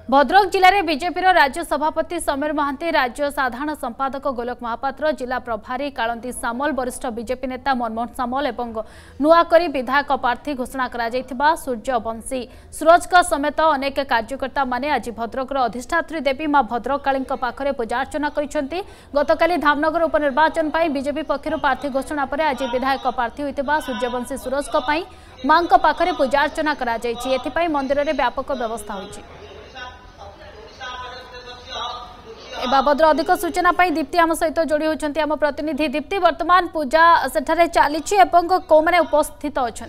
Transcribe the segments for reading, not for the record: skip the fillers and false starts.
भद्रक जिले में बीजेपी राज्य सभापति समीर महांती, राज्य साधारण संपादक गोलक महापात्र, जिला प्रभारी कालंदी सामल, वरिष्ठ बीजेपी नेता मनमोहन सामल और नुआकरी विधायक प्रार्थी घोषणा करा सूर्यवंशी सूरज समेत अनेक कार्यकर्ता माने आज भद्रकर अधिष्ठात्री देवी मां भद्रकाली पाखरे पूजार्चना करते। गतकाली धामनगर उपनिर्वाचन बीजेपी पक्षर प्रार्थी घोषणा पर आज विधायक प्रार्थी होता सूर्यवंशी सूरज मां पाखरे पूजार्चना करा मंदिर में व्यापक व्यवस्था होती। ए बाबद अधिक सूचना दीप्ति आम सहित जोड़ी होती आम प्रतिनिधि। दीप्ति, वर्तमान पूजा सेठारे चली को माने उपस्थित अच्छा?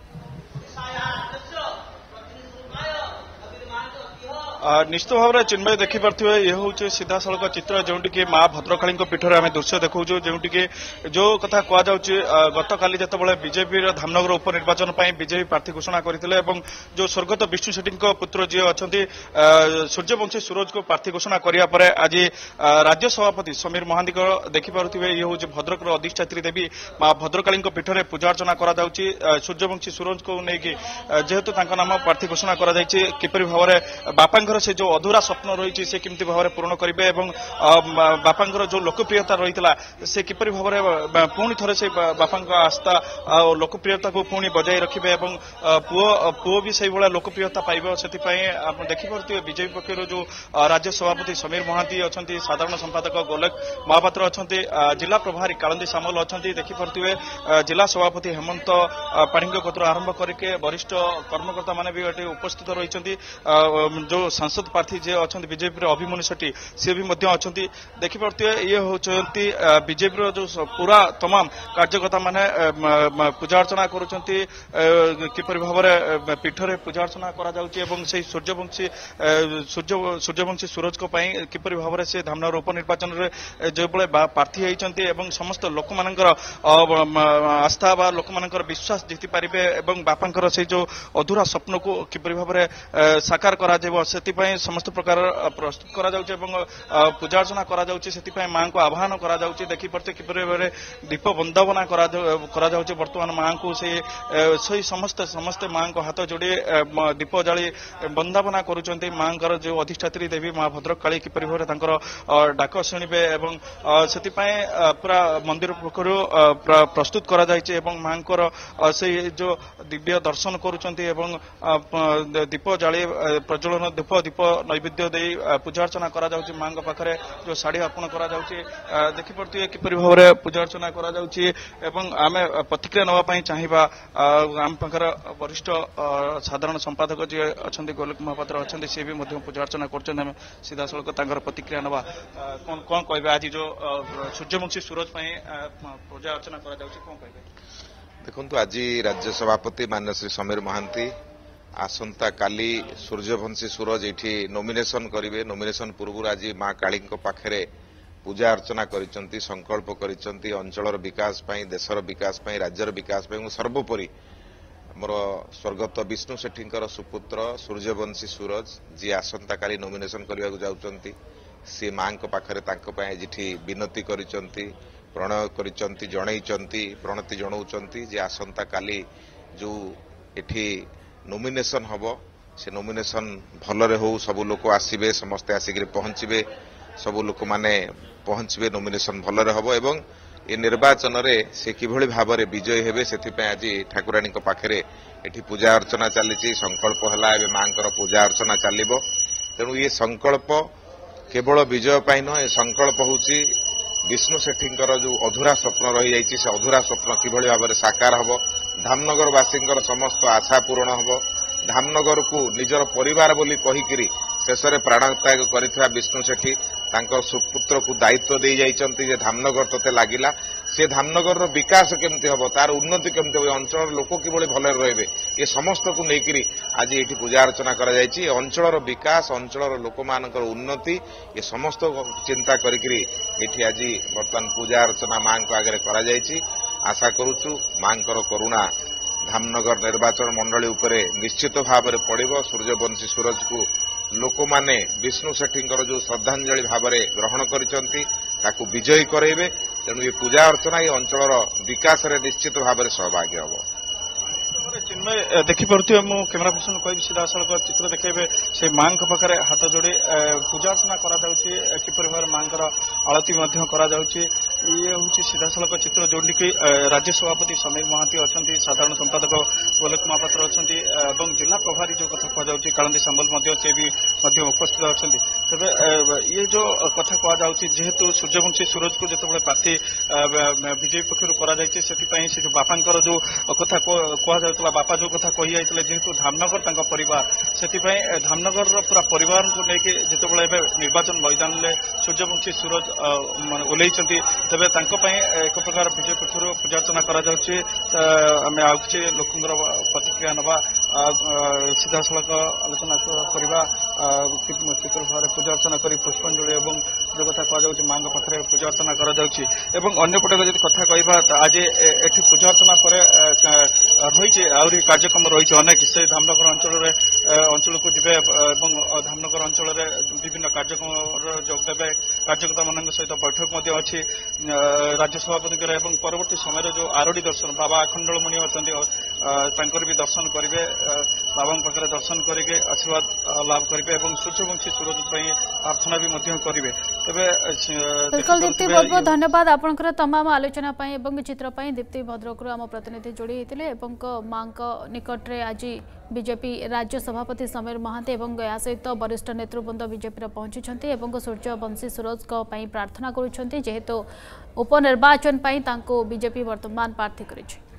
निश्चित भाव में चिन्मय देखिपे ये हूँ सीधा सड़क चित्र जो कि माँ भद्रकाली पीठर आम दृश्य देखा जो जो कथा कहु गत काली जो बीजेपी धामनगर उपनिर्वाचन बीजेपी प्रार्थी घोषणा करते जो स्वर्गत विष्णु शेट्टी पुत्र जी अच्छा सूर्यवंशी सूरज को प्रार्थी घोषणा कराया आज राज्य सभापति समीर महांती देखिपे ये हूँ भद्रक अधिष्ठात्री देवी माँ भद्रकाली पीठर पूजार्चना करा सूर्यवंशी सूरज को लेकिन जेहेतु नाम प्रार्थी घोषणा किपरि भाव में बापा से जो अधूरा स्वप्न रही से किमती भाव में पूर्ण करेंगे और बापा जो लोकप्रियता रही से किपरि भाव में पुणी थे से बापा आस्था और लोकप्रियता को पुणी बजाय रखिए पुओ भी से लोकप्रियता पाइब से देखिपे बीजेपी पक्ष जो राज्य सभापति समीर महांती अच्छा साधारण संपादक गोलक महापात्र अच्छा जिला प्रभारी कालंदी सामल अच्छा देखिपे जिला सभापति हेमंत पाढ़ी कतर आरंभ करके वरिष्ठ कर्मकर्ता माने भी उपस्थित रही जो सांसद प्रार्थी जे अच्छा बीजेपी अभिमन्यु शेट्टी सी भी अच्छा देखिपे ये होती बीजेपी जो पूरा तमाम कार्यकर्ता माने पूजा अर्चना किपरि भाव में पीठरे पूजा अर्चना करा सूर्यवंशी सूरज को किपरि भाव में से धामनगर उपनिर्वाचन में जो प्रार्थी होती समस्त लोक आस्था बा लोक विश्वास जीति पारे और बापा से जो अधूरा स्वप्न को किपरि भाव में साकार करा समस्त प्रकार प्रस्तुत करा पूजा अर्चना करा माँ को आह्वान करा देखिपे किपरि भाव में दीप वंदना करा बर्तमान माँ को से समस्त माँ को हाथ जोड़ी दीप जाली वंदना करुँच माँ जो अधिष्ठात्री देवी माँ भद्रकाली किपरि भाव में डाक शुणे से पूरा मंदिर पक्ष प्रस्तुत करा माँ से जो दिव्य दर्शन करुँच दीप जाली प्रज्वलन धूप दीप नैवेद्य दे पूजा अर्चना करा माँ पाखे जो शाढ़ी अर्पण करा देखिपे किपरि भाव में पूजा अर्चना करा आम प्रतिक्रिया नापी चाहिए आम पाखर वरिष्ठ साधारण संपादक जी अच्छा गोलक महापात्र अच्छा सी भी पूजा अर्चना कर सीधा सड़क प्रतिक्रिया ना कौन कह आज जो सूर्यवंशी सूरज पूजा अर्चना करा कौन कह देखु आज राज्य सभापति माननीय श्री समीर महांती आसंता काली सूर्यवंशी सूरज ये नॉमिनेशन करेंगे। नॉमिनेशन पूर्व आज माँ काली पाखे पूजा अर्चना करिसेंती संकल्प करिसेंती अंचल विकास देशर विकास राज्यर विकास सर्वोपरि मोर स्वर्गत विष्णु शेट्टी सुपुत्र सूर्यवंशी सूरज जी आसंता काली नॉमिनेशन करने जाउछंती सी माँ पाखे जी विनती करिसेंती प्रणय करिसेंती जणैचंती प्रणति जणाउछंती जे आसंता काली जो एठी नॉमिनेशन हम से नॉमिनेशन भलरे हो सबू लोक आसबे समस्ते आसिक पहुंचे सबू लोक माने पहुंचे नॉमिनेशन भलरे हम एवं ये निर्वाचन में से किभली भाव में विजयी हेबे से आज ठाकुराणी पाखे एठी पूजा अर्चना चली संकल्प है माँ पूजा अर्चना चलो तेणु ये संकल्प केवल विजय पाई नुह संकल्प हूँ विष्णु शेट्टी जो अधूरा स्वप्न रही जाइए से अधूरा स्वप्न किभली भाव में साकार हम धामनगरवासी समस्त आशा पूरण हम धामनगर को निजर परिवार बोली कहीकि शेष में प्राणत्याग कर विष्णु शेट्टी सुपुत्र को दायित्व दे जाइए धामनगर तोते लगिला से धामनगर विकास केमती हम तार उन्नति केमती हम अंचल लोक किभली भले रहे ये समस्त को लेकर आज ये पूजा अर्चना कर अंचल विकास अंचल लोक मान उन्नति ये समस्त चिंता करी आज बर्तमान पूजा अर्चना माँ को आगे कर आशा करुचु माँ करुणा धामनगर निर्वाचन मंडली उपरे निश्चित भाव में पड़ो सूर्यवंशी सूरज को लोक माने विष्णु शेट्टी जो श्रद्धांजलि भाव में ग्रहण कर विजयी कराइबे तेणु ये पूजा अर्चना ये अंचल विकास रे निश्चित भाव में सहभागी हम। चिन्मय देखिपे मु कैमेरा पर्सन कह सीधा सड़क चित्र देखे से माँ पाखे हाथ जोड़ी पूजा अर्चना किपर भाव माँ आलती ये हूँ सीधा सड़क चित्र जोटी कि राज्य सभापति समीर महांती अच्छा साधारण संपादक गोलक महापात्र अच्छा जिला प्रभारी जो कथा कहुच्छी कालंदी सांबल से भी उपस्थित अच्छा तेज ये जो कथा कहुच्छी जेहेतु सूर्यवंशी सूरज को जो प्रार्थी बीजेपी पक्षर कर जो बापा जो कथा कहला बापा जो कथा कही जाते जेहेतु धामनगर परिवार से धामनगर पूरा परिवार को लेकिन जिते निर्वाचन मैदान में सूर्यवंशी सूरज ओल्लैंट तेज एक प्रकार बीजेपी पक्षर पूजार्चना करें आम आगे लोक प्रतिक्रिया नवा सीधा सड़क आलोचना करवा किपर भाव पूजार्चना कर पुष्पांजलि और जो कथा कहुच्छी माँ पाखे पूजार्चना करपटे कथा कहवा आज ये पूजार्चना पर रही आहरी कार्यक्रम रही अनेक से धामनगर अंचल को जी धामनगर अंचल विभिन्न कार्यक्रम जोगदे कार्यकर्ता मान सहित बैठक अच्छी राज्य सभापति परवर्ती समय जो आरडी दर्शन बाबा अखंडलमणि अच्छा भी दर्शन करेंगे बाबा पाखे दर्शन करके आशीर्वाद लाभ करेंगे सूर्यवंशी सूरज प्रार्थना भी करेंगे बिल्कुल दीप्ति बहुत बहुत धन्यवाद आपंकर तमाम आलोचना चित्र दीप्ति भद्रक आम प्रतिनिधि जोड़ी होते माँ निकट में आज बीजेपी राज्य सभापति समीर महांती या सहित वरिष्ठ नेतृवृंद बीजेपी पहुंची सूर्यवंशी सूरज प्रार्थना करुँच जेहेतु उपनिर्वाचन बीजेपी वर्तमान प्रार्थी करिछि।